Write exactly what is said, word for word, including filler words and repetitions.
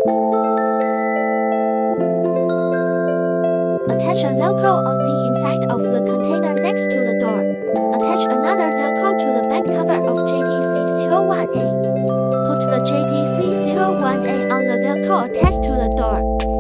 Attach a Velcro on the inside of the container next to the door. Attach another Velcro to the back cover of J T three oh one A. Put the J T three oh one A on the Velcro attached to the door.